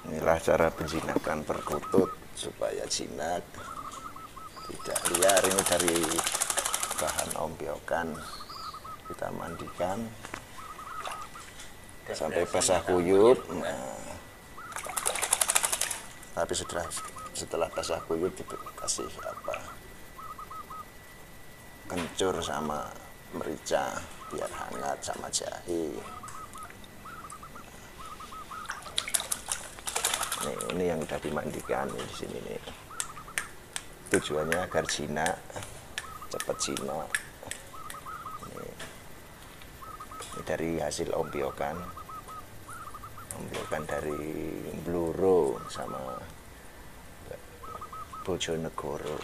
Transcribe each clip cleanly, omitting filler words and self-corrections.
Inilah cara penjinakan perkutut supaya jinak tidak liar. Ini dari bahan ombyokan, kita mandikan sampai basah kuyup. Nah, tapi setelah basah kuyup dikasih kencur sama merica biar hangat sama jahe. Ini yang sudah dimandikan di sini nih. Tujuannya agar jinak, cepat jinak. Ini dari hasil ombyokan dari Bluro sama Bojonegoro.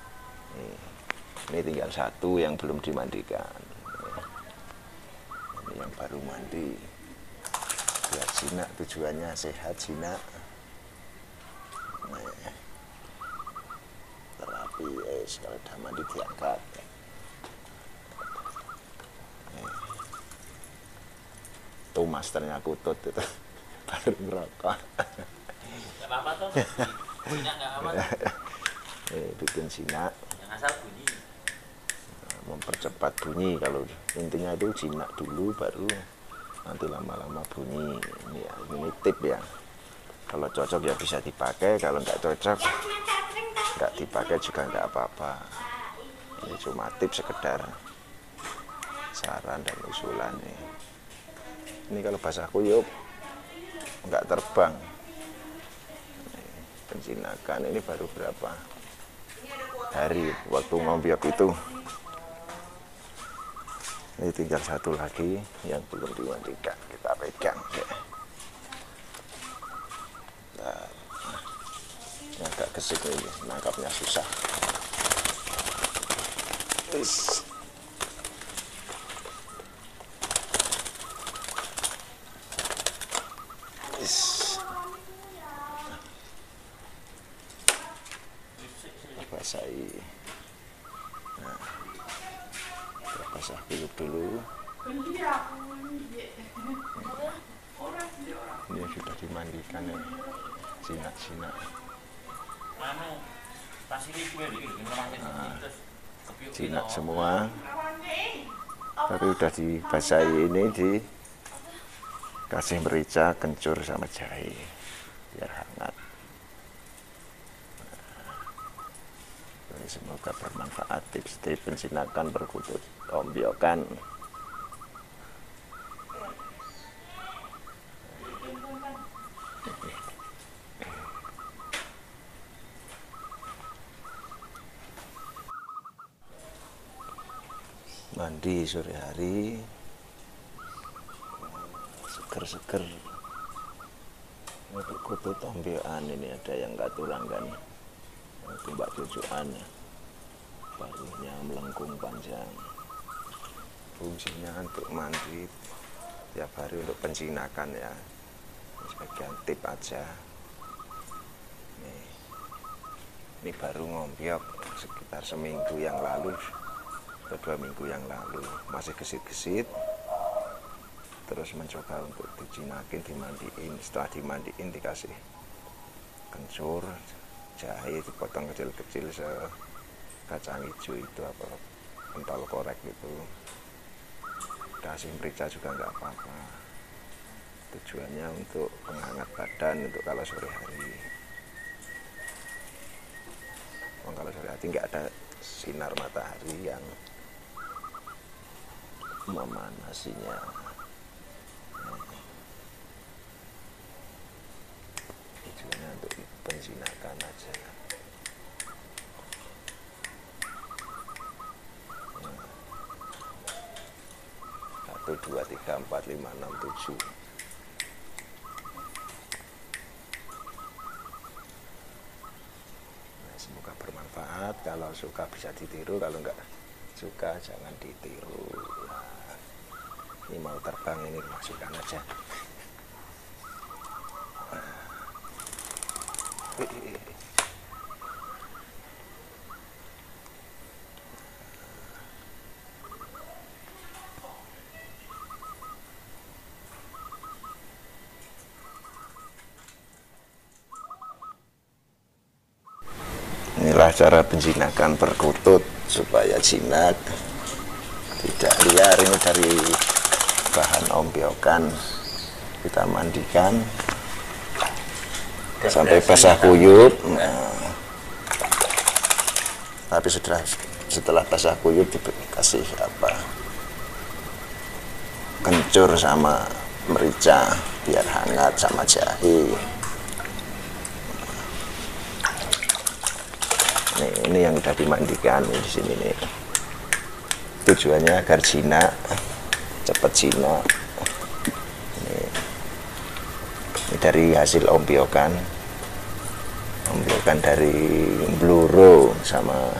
Ini tinggal satu yang belum dimandikan. Ini yang baru mandi. Biar jinak, tujuannya sehat jinak. Terapi kalau udah mandi diangkat. Tuh masternya kutut itu baru merokok. Gak apa-apa tuh, jinak gak apa-apa. Bikin jinak. Yang asal bunyi. Mempercepat bunyi, kalau intinya itu jinak dulu baru nanti lama-lama bunyi. Ini tip ya. Kalau cocok ya bisa dipakai, kalau nggak cocok nggak dipakai juga nggak apa-apa. Ini cuma tips sekedar saran dan usulan nih. Ini kalau basah kuyup nggak terbang. Penjinakan ini baru berapa hari waktu ngombyok itu. Ini tinggal satu lagi yang belum dimandikan, kita pegang ya. Nah, ini agak gesik ini, nangkapnya susah. Is. Basahi. Nah, basah kuyup dulu. Ini sudah dimandikan ya, jinak-jinak. Jinak semua. Tapi udah dibasahi ini, dikasih merica, kencur sama jahe biar hangat. Semoga bermanfaat tips-tips penjinakan perkutut ombyokan. Mandi sore hari, seger-seger. Ini perkutut ombyokan, ini ada yang katurangan, itu mbak cucuan. Barunya melengkung panjang. Fungsinya untuk mandi tiap hari untuk penjinakan ya. Sebagian tip aja. Ini baru ngombyok sekitar seminggu yang lalu atau 2 minggu yang lalu. Masih gesit-gesit. Terus mencoba untuk dijinakin, dimandiin. Setelah dimandiin dikasih kencur, jahe dipotong kecil-kecil kacang hijau itu apa pentol korek itu, kasih merica juga nggak apa-apa. Tujuannya untuk penghangat badan untuk kalau sore hari. Kalau sore hari nggak ada sinar matahari yang memanasinya. Tujuannya untuk penjinakan aja. 1, 2, 3, 4, 5, 6, 7. Semoga bermanfaat. Kalau suka bisa ditiru, kalau enggak suka jangan ditiru. Nah, ini mau terbang, ini masukkan aja. inilah cara penjinakan perkutut supaya jinak tidak liar. Ini dari bahan ombyokan, kita mandikan sampai basah kuyup. Nah, tapi setelah basah kuyup dikasih kencur sama merica biar hangat, sama jahe. Ini yang sudah dimandikan di sini nih. Tujuannya agar jinak, cepat jinak. Ini dari hasil ombyokan dari Bluro sama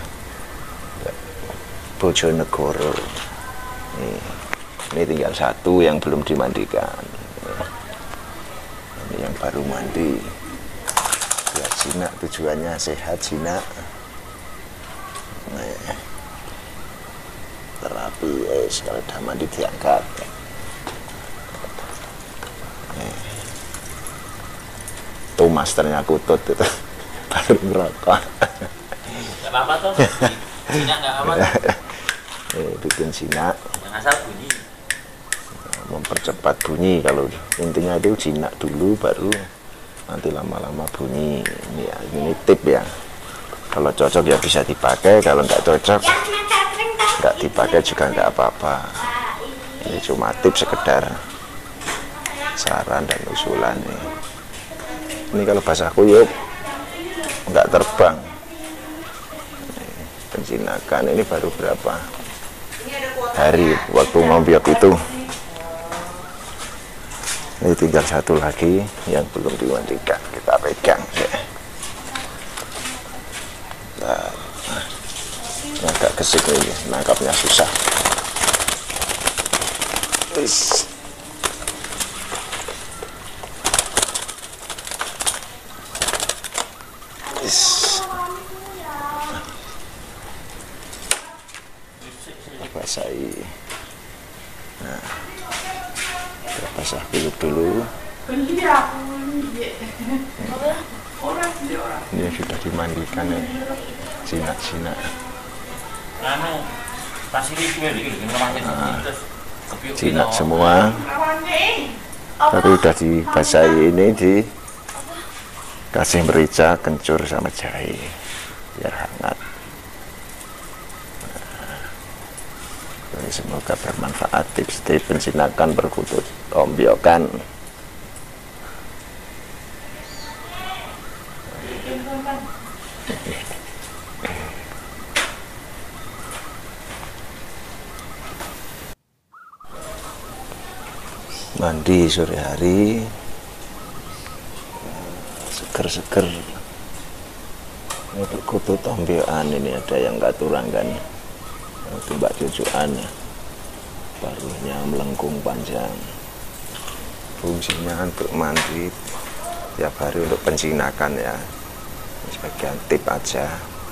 Bojonegoro. Ini tinggal satu yang belum dimandikan. Ini yang baru mandi. Biar jinak, tujuannya sehat, jinak. Terapi kalau udah mandi diangkat. Itu masternya Kutut itu baru ngerokok. Gak apa-apa toh, jinak gak apa Bikin jinak, yang asal bunyi. mempercepat bunyi. Kalau intinya itu jinak dulu, baru nanti lama-lama bunyi. Ini tip ya. Kalau cocok ya bisa dipakai, kalau nggak cocok nggak dipakai juga nggak apa-apa. Ini cuma tips, sekedar saran dan usulan nih. Ini kalau basah kuyup nggak terbang. Penjinakan ini baru berapa hari waktu ngombyok itu. Ini tinggal satu lagi yang belum dimandikan, kita pegang ya. Nah, agak gesik ini, nangkapnya susah. Basahi. Nah, kita basah kuyup dulu. Ini sudah dimandikan ya, jinak-jinak. Jinak semua. Tapi udah dibasahi, ini dikasih merica, kencur sama jahe biar hangat. Semoga bermanfaat tips-tips penjinakan perkutut ombyokan. Mandi sore hari, seger-seger. Ini perkutut ombyokan, ini ada yang katuran kan, itu mbak cucuan, paruhnya melengkung panjang. Fungsinya untuk mandi tiap hari untuk penjinakan ya. Sebagian tip aja.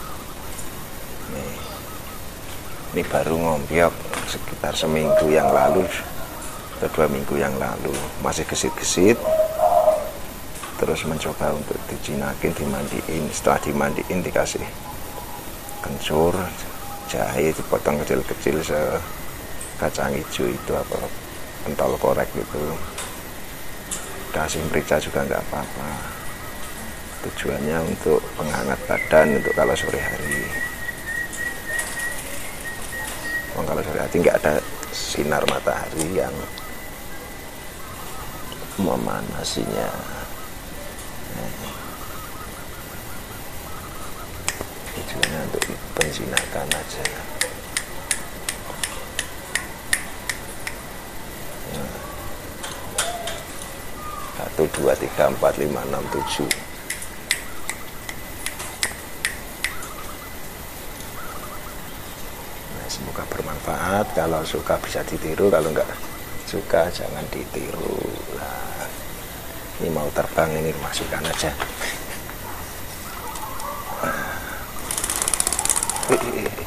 Ini baru ngombyok sekitar seminggu yang lalu atau 2 minggu yang lalu, masih gesit-gesit. Terus mencoba untuk dijinakin, dimandiin. Setelah dimandiin dikasih kencur, jahe dipotong kecil-kecil sekacang hijau itu, apa pentol korek gitu. Kasih merica juga nggak apa-apa. Tujuannya untuk penghangat badan, untuk kalau sore hari. Kalau sore hari nggak ada sinar matahari yang memanasinya. Tujuannya untuk penjinakan aja. 1, 2, 3, 4, 5, 6, 7. Semoga bermanfaat. Kalau suka bisa ditiru, kalau enggak suka jangan ditiru. Nah, ini mau terbang, ini masukkan aja. Nah.